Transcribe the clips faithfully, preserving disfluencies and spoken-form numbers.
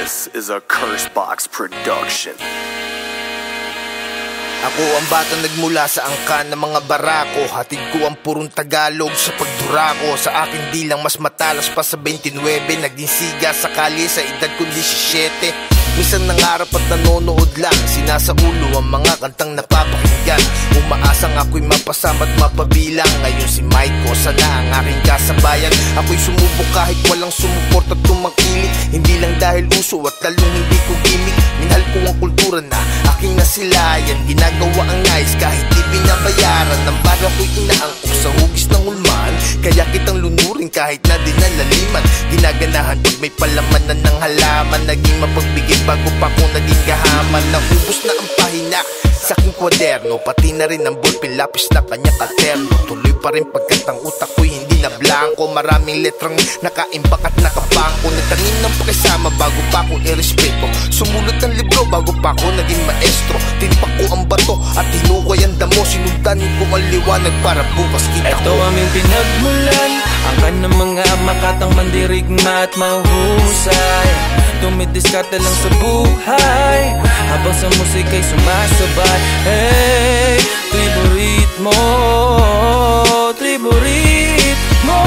This is a Cursebox production. Ako ang batang nagmula sa angkan ng mga barako. Hatid ko ang purong Tagalog sa pagdurako. Sa akin di lang mas matalas pa sa twenty-nine. Naging siga sa kalye sa edad ko seventeen. Minsan nangarap at nanonood lang, sinasaulo ang mga kantang napapakinggan. Umaasang ako'y mapasama at mapabilang. Ngayon si Maiko, sana ang aking kasabayan. Ako'y sumubok kahit walang sumuport at tumangkilik. Hindi lang dahil uso at lalong hindi ko gimmick. Minahal ko ang kultura na aking nasilayan. Ginagawa ang nais kahit di binabayaran. Nang baga ko'y inaangkok sa hugis ng ulman. Kaya kitang lunurin kahit na di nalaliman. Ginaganahan pag may palamanan ng halaman. Naging mapagbigay bago pa ko naging gahaman. Naubos na ang pahina sa aking kwaderno, pati na rin ang ballpen, lapis na kanya katerno. Tuloy pa rin pagkat ang utak ko'y hindi na blanco. Maraming letrang nakaimbak at nakabangko. Nagtanim ng pakisama bago pa ko irespeto. Sumulat ng libro bago pa ko naging maestro. Tinpak ko ang bato at hinukay ang damo. Sinundanin ko ang liwanag para bukas kita ko. Ito aming pinagmulan, angkan ng mga makatang mandirigma at mahusay. Tumidiskarte lang sa buhay habang sa musika'y sumasabay. Hey, tribo ritmo, tribo ritmo.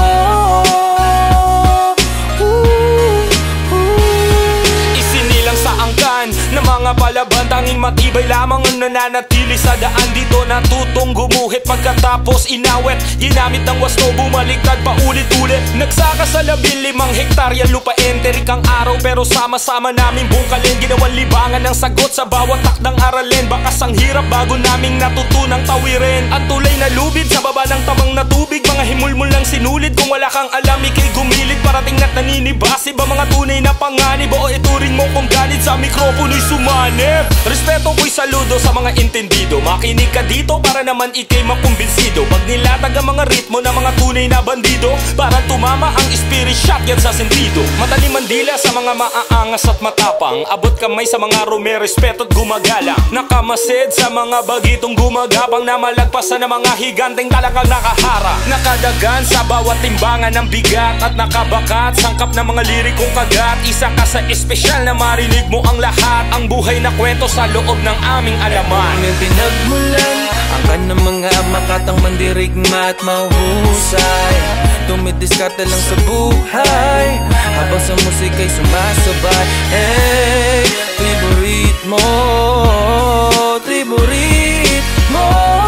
Ooh, ooh. Isinilang sa angkan ng mga palaban, tanging matibay lamang ang nananatili sa daan. Dito natutong gumuhit pagkatapos inawet. Ginamit ng wasto, bumaliktad paulit-ulit. Nagsaka sa labing limang hektarya lupa, enterik ang araw pero sama-sama namin bungkalin. Ginawang libangan ng sagot sa bawat takdang aralin. Bakas ang hirap bago naming natutunang tawirin. Ang tulay na lubid sa baba ng tabang na tubig. Mga himulmul lang sinulid, kung wala kang alam ikay gumilid. Parating na't naninibasi ba mga tunay na panganib? O ituring mo kung ganit sa mikropono'y sumanib. Respeto ko'y saludo sa mga intendido. Makinig ka dito para naman ikay makumbinsido. Pag nilatag ang mga ritmo ng mga tunay na bandido, parang tumama ang spirit shot yan sa sentido. Matalim mandila sa mga maaangas at matapang. Abot kamay sa mga rume, respeto at gumagala. Nakamasid sa mga bagitong gumagapang. Na malagpasan ng mga higanteng talagang nakahara. Nakadagan sa bawat timbangan ng bigat at nakabakat sangkap ng mga lirikong kagat. Isa ka sa espesyal na marinig mo ang lahat. Ang buhay na kwento sa loob ng aming alaman. Aming pinagmulan, angkan ng mga makatang mandirigma at mahusay. Tumidiskarte lang sa buhay habang sa musika'y sumasabay. Hey, tribo ritmo, tribo ritmo.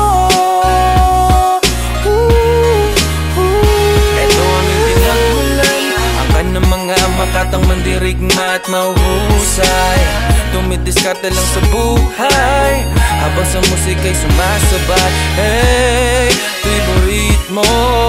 Ooh, ooh. Ito aming pinagmulan, angkan ng mga makatang mandirigma at mahusay. Tumidiskarte lang sa buhay habang sa musika'y sumasabay. Hey, tribo ritmo.